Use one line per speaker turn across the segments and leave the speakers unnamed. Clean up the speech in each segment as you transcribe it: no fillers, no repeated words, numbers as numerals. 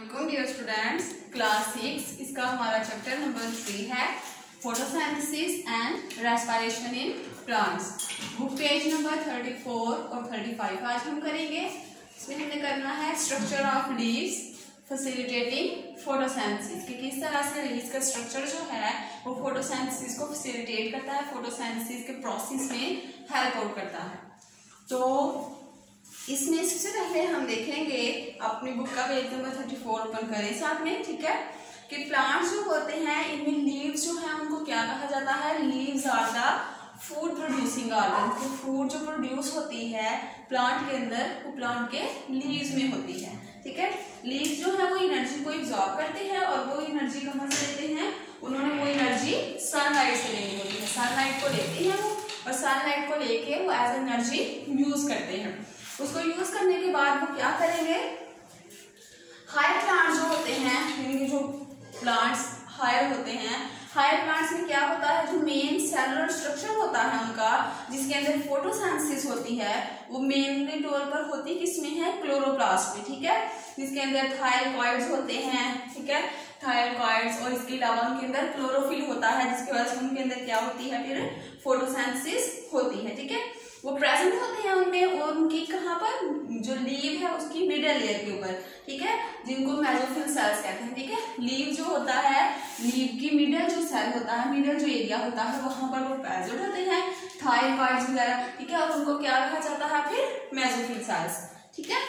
Welcome dear students, class 6 इसका हमारा chapter number 3 है photosynthesis and respiration in plants. Book page number 34 और 35 आज हम करेंगे। इसमें हमने करना है structure of leaves facilitating photosynthesis कि किस तरह से लीव्स का स्ट्रक्चर जो है वो फोटोसिंथेसिस को फैसिलिटेट करता है, फोटोसिंथेसिस के प्रोसेस में हेल्प आउट करता है। तो इसमें सबसे पहले हम देखेंगे, अपनी बुक का पेज नंबर 34 ओपन करें साथ में, ठीक है, कि प्लांट्स जो होते हैं इनमें लीव्स जो है उनको क्या कहा जाता है, leaves are the food producing organ. तो फूड जो प्रोड्यूस होती है प्लांट के अंदर वो प्लांट के लीव्स में होती है, ठीक है। लीव्स जो है वो एनर्जी को एब्जॉर्ब करते हैं और वो एनर्जी कहाँ से लेते हैं, उन्होंने वो एनर्जी सनलाइट से लेनी होती है। सनलाइट को लेते हैं वो और सनलाइट को लेके वो एज एनर्जी यूज करते हैं। उसको यूज करने के बाद वो क्या करेंगे, हायर प्लांट्स जो होते हैं, यानी जो प्लांट्स हायर होते हैं, हायर प्लांट्स में क्या होता है, जो मेन सेलुलर स्ट्रक्चर होता है उनका जिसके अंदर फोटोसिंथेसिस होती है वो मेनली तौर पर होती किसमें है, क्लोरोप्लास्ट में, ठीक है, जिसके अंदर थायरकॉइड्स होते हैं, ठीक है, थायरकॉइड्स, और इसके अलावा उनके अंदर क्लोरोफिल होता है जिसकी वजह से उनके अंदर क्या होती है, फिर फोटोसिंथेसिस होती है, ठीक है। वो प्रेजेंट होते हैं उनमें और उनकी कहाँ पर, जो लीव है उसकी मिडल लेयर के ऊपर, ठीक है, जिनको मेसोफिल सेल्स कहते हैं, ठीक है। लीव जो होता है, लीव की मिडल जो सेल होता है, मिडल जो एरिया होता है वहां पर वो प्रेजेंट होते हैं थायरकॉइड्स वगैरह, ठीक है, और उनको क्या कहा जाता है फिर मेसोफिल सेल्स, ठीक है।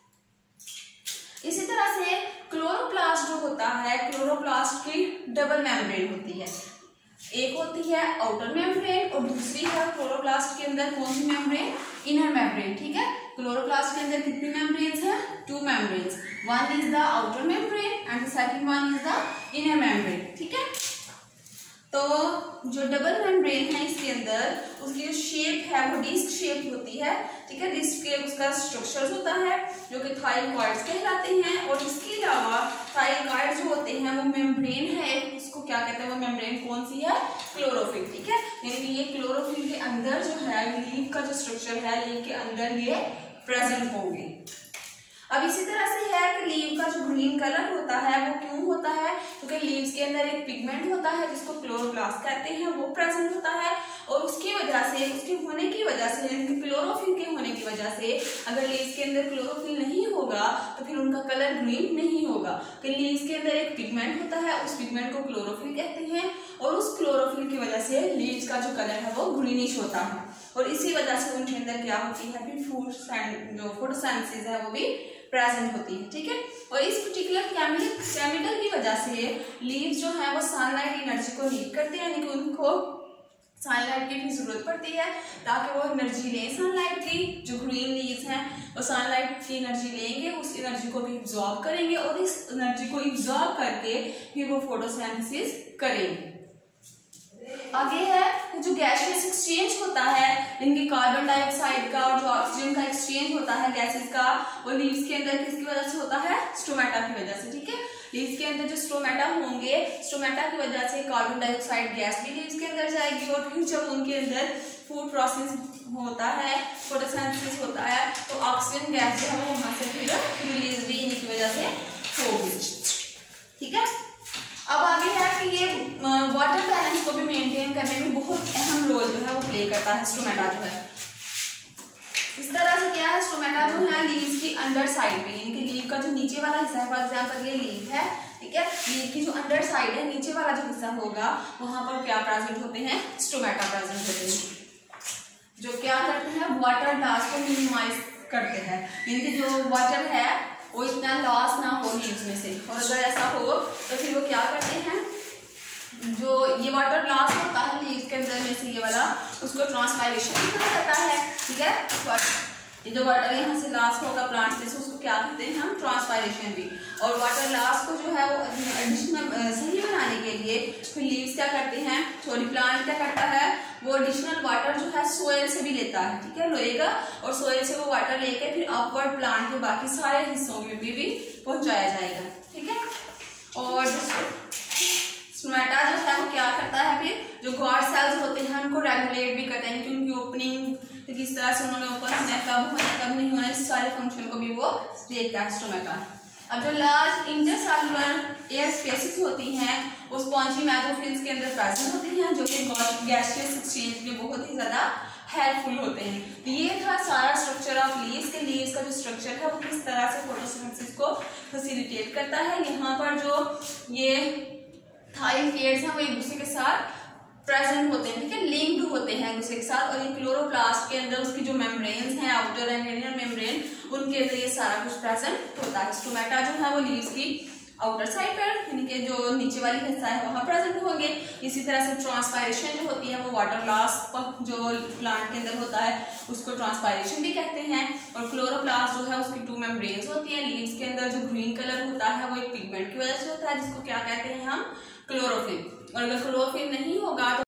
इसी तरह से क्लोरोप्लास्ट जो होता है, क्लोरोप्लास्ट की डबल मेम्ब्रेन होती है, एक होती है आउटर मेम्ब्रेन और दूसरी है क्लोरोप्लास्ट के अंदर कौन सी मेम्ब्रेन, इनर मेम्ब्रेन, ठीक है। क्लोरोप्लास्ट के अंदर कितनी मेम्ब्रेन्स है, 2 membranes, one is the outer membrane and the second one is the inner membrane, ठीक है। तो जो डबल मेम्ब्रेन है इसके अंदर उसकी जो शेप है वो डिस्क शेप होती है, ठीक है, डिस्क के उसका स्ट्रक्चर होता है जो कि थायरकॉइड्स कहलाते हैं। और इसके अलावा थायरकॉइड्स जो होते हैं वो मेम्ब्रेन है, उसको क्या कहते हैं, वो मेम्ब्रेन कौन सी है, क्लोरोफिल, ठीक है, यानी कि ये क्लोरोफिल के अंदर जो है लीव का जो स्ट्रक्चर है, लीव के अंदर ये प्रेजेंट होंगे। अब इसी तरह से है कि लीव का जो ग्रीन कलर होता है वो क्यों होता है, क्योंकि लीव्स के अंदर एक पिगमेंट होता है जिसको क्लोरोप्लास्ट कहते हैं, वो प्रेजेंट होता है और उसकी वजह से, उसके होने की वजह से, यानी क्लोरोफिल के होने की वजह से अगर लीव्स के अंदर क्लोरोफिल नहीं होगा तो फिर उनका कलर ग्रीन नहीं होगा। कि लीव्स के अंदर एक पिगमेंट होता है, उस पिगमेंट को क्लोरोफिल कहते हैं और उस क्लोरोफिल की वजह से लीव्स का जो कलर है वो ग्रीनिश होता है और इसी वजह से उनके अंदर क्या होती है, फिर जो फोटोसिंथेसिस है वो भी प्रेजेंट होती है, ठीक है। और इस पर्टिकुलर केमिकल की वजह से लीव्स जो है वो सनलाइट एनर्जी को हीट करते हैं, यानी कि उनको सनलाइट की भी जरूरत पड़ती है ताकि वो एनर्जी लें सनलाइट की। जो ग्रीन लीव्स हैं वो सनलाइट की एनर्जी लेंगे, उस एनर्जी को भी एब्जॉर्ब करेंगे और इस एनर्जी को एब्जॉर्ब करके फिर वो फोटोसिंथेसिस करेंगे। आगे है जो गैसियस एक्सचेंज होता है, इनके कार्बन डाइऑक्साइड का और जो ऑक्सीजन का एक्सचेंज होता है गैसेस का, वो लीव्स के अंदर किसकी वजह से होता है, स्टोमेटा की वजह से, ठीक है। लीव्स के अंदर जो स्टोमेटा होंगे, स्टोमेटा की वजह से कार्बन डाइऑक्साइड गैस भी लीव्स के अंदर जाएगी और फिर जब उनके अंदर फूड प्रोसेस होता है, फोटोसिंथेसिस होता है, तो ऑक्सीजन गैस जो है वो वहां से फिर रिलीज भी इन्हीं की वजह से होगी, ठीक है। अब आगे है कि ये वाटर बैलेंस को भी मेंटेन करने में बहुत अहम रोल जो है वो प्ले करता है स्टोमेटा जो है। इस तरह से क्या है, स्टोमेटा जो है लीव्स की अंडर साइड में, यानी कि लीव का जो नीचे वाला हिस्सा है, फॉर एग्जांपल ये लीव है, ठीक है, लीव की जो अंडर साइड है, नीचे वाला जो हिस्सा होगा वहां पर क्या प्रेजेंट होते हैं, स्टोमेटा प्रेजेंट होते हैं, जो क्या करते हैं, वाटर लॉस को मिनिमाइज करते हैं, यानी कि जो वाटर है वो इतना लॉस ना हो लीव्स में से। और अगर ऐसा हो तो फिर वो क्या करते हैं, जो ये वाटर लॉस होता है लीव्स के अंदर में से ये वाला, उसको ट्रांसपायरेशन भी कहा जाता है, ठीक है। ये जो वाटर यहाँ से लॉस होगा प्लांट से उसको क्या कहते हैं हम, ट्रांसपायरेशन भी। और वाटर लॉस को जो है वो एडिशनल सही बनाने के लिए फिर लीव्स क्या करते हैं, सॉरी प्लांट क्या करता है, वो एडिशनल वाटर जो है सोयल से भी लेता है, ठीक है, लेगा और सोयल से वो वाटर लेके फिर अपवर्ड प्लांट के बाकी सारे हिस्सों में भी पहुंचाया जाएगा, ठीक है। और स्टोमेटा जो है वो क्या करता है, फिर जो गॉड सेल्स होते हैं उनको रेगुलेट भी करते हैं कि उनकी ओपनिंग किस तरह से उन्होंने ओपन होना है, कब होना है, कब नहीं होना है, इस सारे फंक्शन को भी वो देखता है स्टोमेटा। अब जो लार्ज इंटरसेल्युलर एयर स्पेसिस होती हैं वो स्पॉन्जी मैक्रोफिल्स के अंदर प्रेजेंट होती हैं, जो कि गैसियस एक्सचेंज में बहुत ही ज़्यादा हेल्पफुल होते हैं। तो ये था सारा स्ट्रक्चर ऑफ लीव्स के। लीव्स का जो स्ट्रक्चर है वो किस तरह से फोटोसिंथेसिस को फैसिलिटेट करता है। यहाँ पर जो ये थाइम पेयर्स हैं वो एक दूसरे के साथ प्रेजेंट होते हैं, ठीक है, लिंक्ड होते हैं एक दूसरे के साथ। और ये क्लोरोप्लास्ट के अंदर उसकी जो मेम्ब्रेन्स हैं, आउटर एंड इनर मेम्ब्रेन, उनके अंदर ये सारा कुछ प्रेजेंट होता है। स्टोमेटा जो है वो लीव्स की आउटर साइड पर, यानी कि जो नीचे वाली हिस्सा है वहाँ प्रेजेंट होंगे। इसी तरह से ट्रांसपायरेशन जो होती है वो वाटर लॉस जो प्लांट के अंदर होता है उसको ट्रांसपायरेशन भी कहते हैं। और क्लोरोप्लास्ट जो है उसकी 2 मेम्ब्रेन्स होती है। लीव्स के अंदर जो ग्रीन कलर होता है वो एक पिगमेंट की वजह से होता है, जिसको क्या कहते हैं हम, क्लोरोफिल। और अगर क्लोरोफिल नहीं होगा तो